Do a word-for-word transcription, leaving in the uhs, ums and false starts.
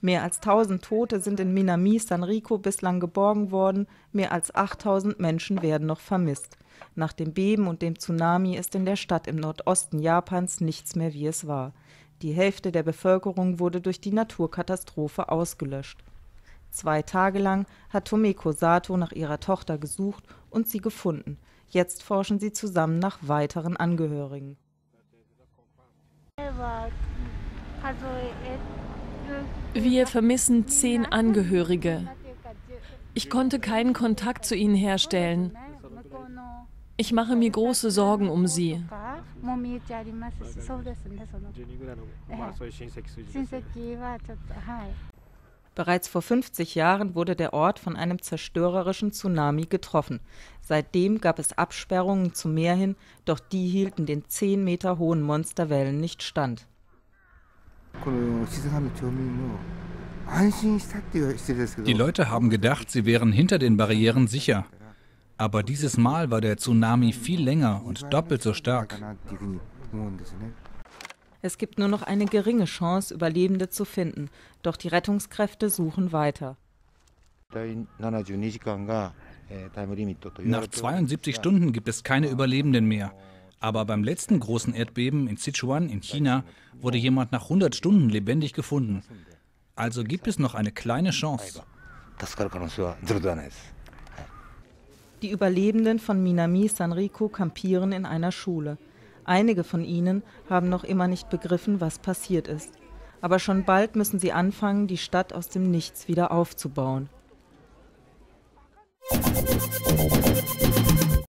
Mehr als tausend Tote sind in Minami Sanrico bislang geborgen worden, mehr als achttausend Menschen werden noch vermisst. Nach dem Beben und dem Tsunami ist in der Stadt im Nordosten Japans nichts mehr, wie es war. Die Hälfte der Bevölkerung wurde durch die Naturkatastrophe ausgelöscht. Zwei Tage lang hat Tomeko Sato nach ihrer Tochter gesucht und sie gefunden. Jetzt forschen sie zusammen nach weiteren Angehörigen. Wir vermissen zehn Angehörige. Ich konnte keinen Kontakt zu ihnen herstellen. Ich mache mir große Sorgen um sie. Bereits vor fünfzig Jahren wurde der Ort von einem zerstörerischen Tsunami getroffen. Seitdem gab es Absperrungen zum Meer hin, doch die hielten den zehn Meter hohen Monsterwellen nicht stand. Die Leute haben gedacht, sie wären hinter den Barrieren sicher. Aber dieses Mal war der Tsunami viel länger und doppelt so stark. Es gibt nur noch eine geringe Chance, Überlebende zu finden, doch die Rettungskräfte suchen weiter. Nach zweiundsiebzig Stunden gibt es keine Überlebenden mehr. Aber beim letzten großen Erdbeben in Sichuan in China wurde jemand nach hundert Stunden lebendig gefunden. Also gibt es noch eine kleine Chance. Die Überlebenden von Minami Sanrico kampieren in einer Schule. Einige von ihnen haben noch immer nicht begriffen, was passiert ist. Aber schon bald müssen sie anfangen, die Stadt aus dem Nichts wieder aufzubauen.